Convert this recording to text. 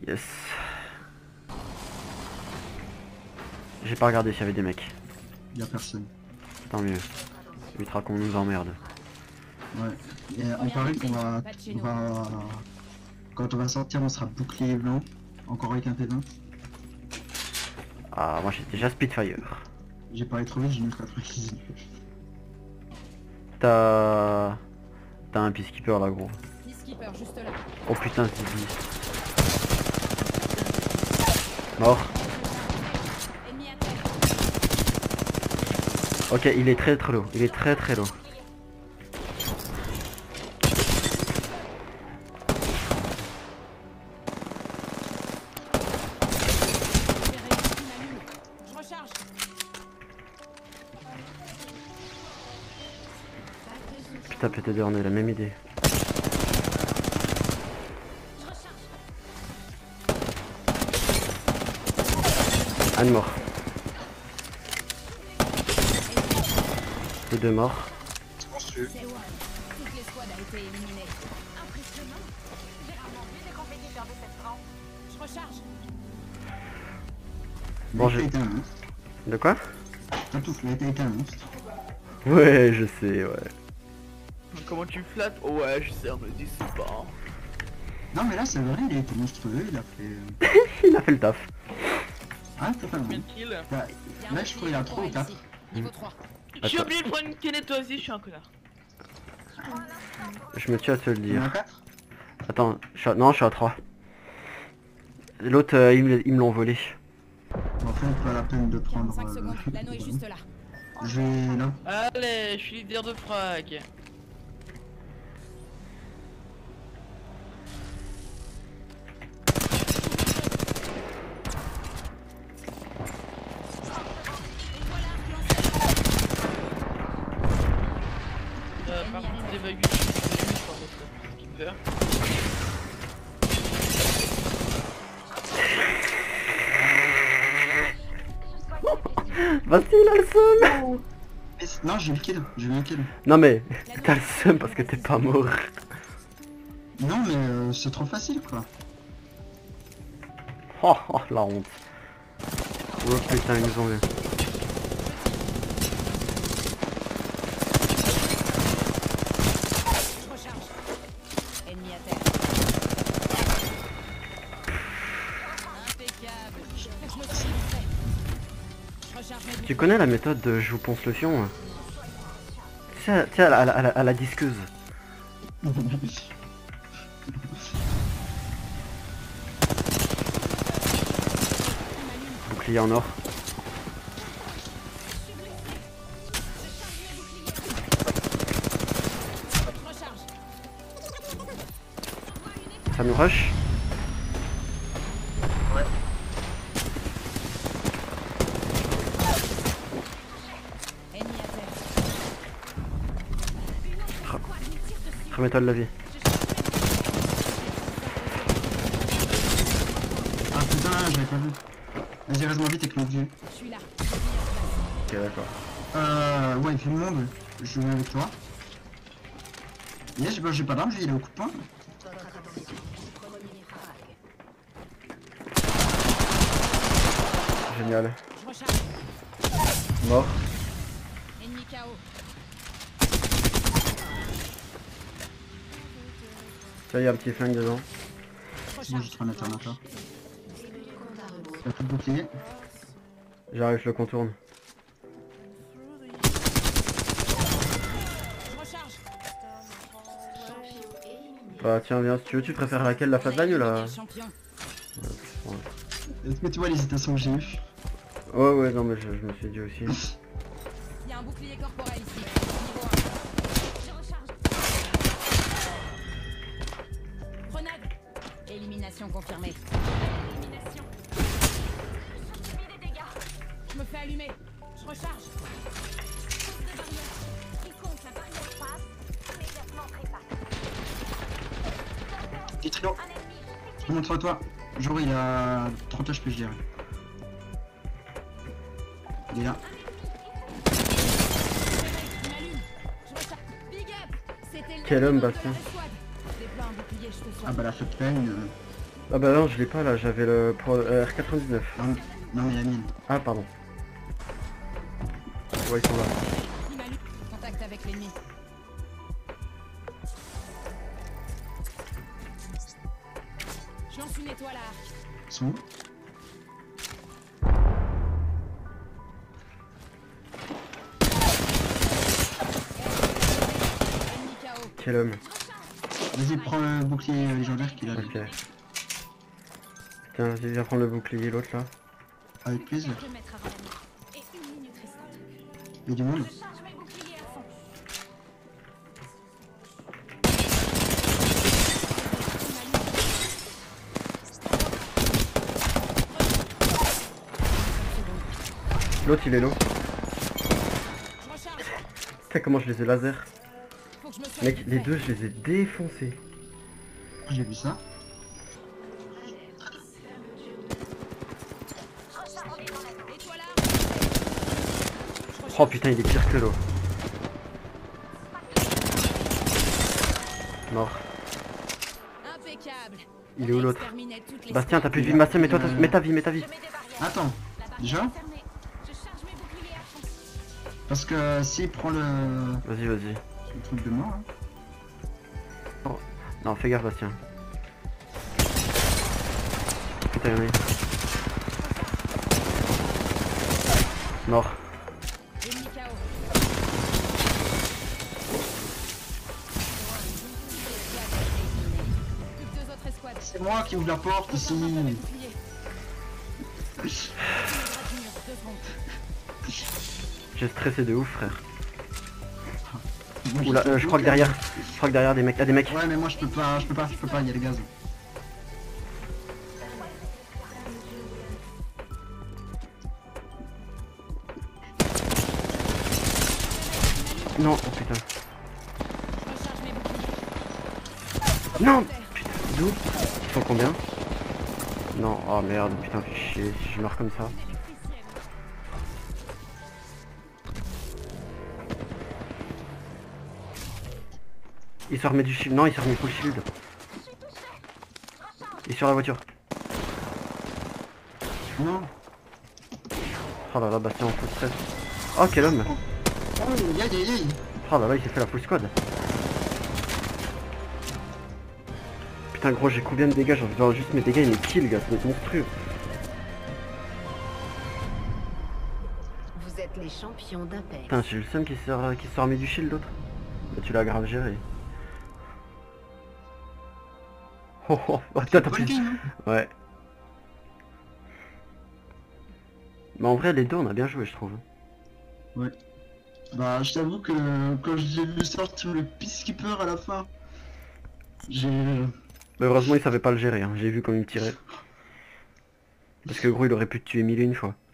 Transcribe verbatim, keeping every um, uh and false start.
Yes. J'ai pas regardé s'il y avait des mecs. Y'a personne. Tant mieux. Évitera qu'on nous emmerde. Ouais. Et on parie qu'on va, on va... Quand on va sortir, on sera bouclier blanc. Encore avec un P vingt. Ah, moi j'ai déjà Spitfire. J'ai parlé trop vite, j'ai mis quatre-vingt-dix-neuf. T'as... T'as un peacekeeper là gros. Peacekeeper juste là. Oh putain, c'est dit. Mort. Ennemi à terre. Ok, il est très très low. Il est très très low. Je recharge. Putain, P T deux, on a la même idée. Un mort. Les deux morts. Construit. C'est ouais. Toute l'escouade a été éliminée. Impressionnant. J'ai rarement vu des compétiteurs de cette trempe. Je recharge. Bon, Bon, j'ai- été un monstre. De quoi? T'as tout fait, t'as été un monstre. Ouais, je sais, ouais. Comment tu flattes? Oh ouais, je sais, on me dit c'est pas. Non mais là c'est vrai, il a été monstrueux, il a fait... Il a fait le taf. Ah, totalement. Combien de kills? Là, Y a un là je bouclier trouve qu'il a trop ou quatre. ici. Niveau trois. J'ai Attends. oublié de prendre une canette toi aussi, je suis un connard. Je me tue à te le Il y en a dire. quatre. Attends, je suis à... non, je suis à trois. L'autre, euh, ils me ils me l'ont volé. Bon, après, pas la peine de prendre... quarante-cinq euh, secondes. L'anneau est juste là. Je vais là. Allez, je suis leader de frag. Euh, par contre, j'évacue par votre skipper. Vas-y, il a le seum. Mais c- non, j'ai eu le kill, j'ai eu un kill. Non mais, t'as le seum parce que t'es pas mort. Non mais euh, c'est trop facile quoi. Oh, oh, la honte. Oh putain, ils nous ont vu. Je recharge. Ennemi à terre. Impeccable. Je me suis distrait. Je recharge mes Tu connais la méthode de je vous ponce le fion? hein Tu sais, tu sais, à la, à la- à la- à la disqueuse. Bouclier en or. Je recharge. Ça nous rush? Ouais. Ennemi à terre. Remets-toi de la vie. Ah putain, j'avais pas vu. Vas-y, reste-moi vite avec le vieux. Je suis là. Ok, d'accord. Euh, ouais, il fait le monde. Je viens avec toi. Yes, j'ai pas, j'ai pas d'arme, il est au coup de poing. Génial. Je recharge. Mort. Ennemi K O. Tiens, il y a un petit flingue dedans. Je Moi, recharge. j'ai trop un alternateur. T'as tout bouclier. J'arrive, je le contourne. Je recharge. Bah tiens, viens, si tu veux, tu préfères laquelle, la flatline ou la... Champion. Est-ce que tu vois l'hésitation que j'ai eue? Ouais, ouais, non, mais je, je me suis dit aussi. Il y a un bouclier corporel ici. Niveau un. Je recharge. Grenade. Élimination confirmée. Élimination. Je subis des dégâts. Je me fais allumer. Je recharge. Quiconque la barrière passe, immédiatement prépare. Et trio. Un ennemi. Montre-toi. Genre, il a trente H P, je dirais. Il est là. Il m'allume. Je recharge. Big up. C'était le Quel homme, dernier membre de Bastien. la escouade. Déploie un bouclier, je te Ah soigne. bah la flatline. Euh... Ah bah non, je l'ai pas là, j'avais le pro euh, R quatre-vingt-dix-neuf. Non, mais- non mais la mienne. Ah pardon. Ouais, ils sont là. Il m'a lu. Contact avec l'ennemi. Je lance une étoile à arc. Ils sont où? Ennemi K O. Quel homme. Vas-y, prends le bouclier légendaire qu'il a. Ok. Tiens, vas-y, viens prendre le bouclier, l'autre là. Avec plaisir. Je vais mettre avant la nuit. Et une minute restante. Il y a du monde. Je charge mes boucliers à fond. L'autre il est low. Je recharge. Putain, comment je les ai laser. Faut que je me soigne Mec, vite les fait. deux, je les ai défoncés. J'ai vu ça. Étoile à arc. Oh putain, il est pire que l'eau. Mort. Impeccable. Il est où l'autre? Exterminer toutes les Bastien, t'as plus de vie, Il a- Bastien, mets-toi, ta- il a- mets ta vie, mets ta vie. Je mets des barrières. Attends, La barrière déjà est fermée. Je charge mes boucliers à fond. parce que s'il prend le... Vas-y, vas-y. le truc de moi, hein. Non, fais gaffe, Bastien. Putain, oui. Mort. Ennemi K O. Plus que deux autres escouades. C'est moi qui ouvre la porte ici. Concentre avec bouclier. Droite du mur, deux secondes. J'ai stressé de ouf, frère. Moi, Oula, j'ai euh, tout je crois que bloqué. derrière, je crois que derrière des mecs, ah des mecs. Ouais, mais moi je peux pas, je peux pas, je peux pas, il y a le gaz. Non, oh putain. Je recharge mes boucliers. Non, putain, d'où? Ils sont combien? Non, oh merde, putain, fais chier, si je meurs comme ça. Il se remet du shield, non, il se remet full shield. Il est sur la voiture. Non. Oh là là, Bastien en full stress. Oh, quel homme. Oh, aïe aïe aïe. Oh là là, il s'est fait la full squad. Putain, gros, j'ai combien de dégâts? J'ai envie de voir juste mes dégâts et mes kills, gars, ça doit être monstrueux. Vous êtes les champions d'Apex. Putain, j'ai le seum qui sort, qui sort remis du shield, l'autre. Bah, tu l'as grave géré. Oh oh, oh putain, t'as Bonne plus. game, hein. Ouais. Mais en vrai, les deux, on a bien joué, je trouve. Bah, je t'avoue que quand j'ai vu sortir le peacekeeper à la fin, j'ai... Mais heureusement, il savait pas le gérer, hein. J'ai vu comme il me tirait. Parce que gros, il aurait pu te tuer mille et une fois.